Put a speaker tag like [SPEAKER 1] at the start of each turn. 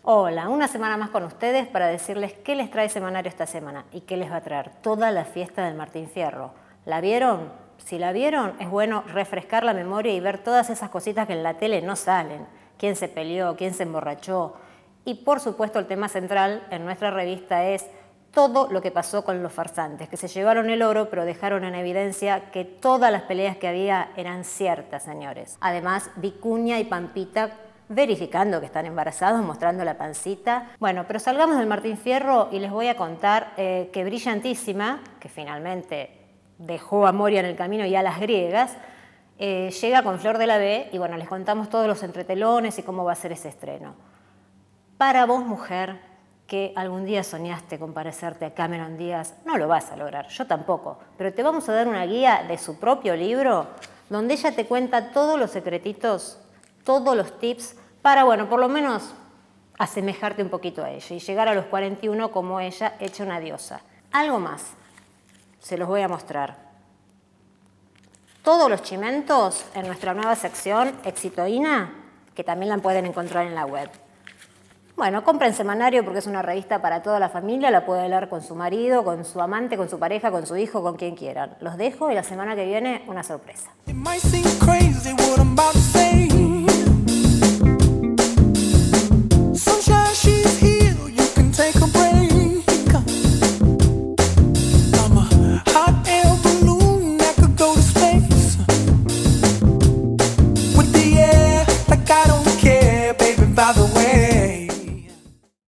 [SPEAKER 1] Hola, una semana más con ustedes para decirles qué les trae Semanario esta semana y qué les va a traer toda la fiesta del Martín Fierro. ¿La vieron? Si la vieron, es bueno refrescar la memoria y ver todas esas cositas que en la tele no salen. ¿Quién se peleó? ¿Quién se emborrachó? Y por supuesto el tema central en nuestra revista es todo lo que pasó con los farsantes, que se llevaron el oro pero dejaron en evidencia que todas las peleas que había eran ciertas, señores. Además, Vicuña y Pampita verificando que están embarazados, mostrando la pancita. Bueno, pero salgamos del Martín Fierro y les voy a contar que Brillantísima, que finalmente dejó a Moria en el camino y a las griegas, llega con Flor de la B y bueno, les contamos todos los entretelones y cómo va a ser ese estreno. Para vos, mujer, que algún día soñaste con parecerte a Cameron Díaz, no lo vas a lograr, yo tampoco, pero te vamos a dar una guía de su propio libro donde ella te cuenta todos los secretitos, todos los tips para, bueno, por lo menos asemejarte un poquito a ella y llegar a los 41 como ella, hecha una diosa. Algo más, se los voy a mostrar. Todos los chimentos en nuestra nueva sección Exitoína, que también la pueden encontrar en la web. Bueno, compren Semanario porque es una revista para toda la familia, la puede leer con su marido, con su amante, con su pareja, con su hijo, con quien quieran. Los dejo y la semana que viene una sorpresa.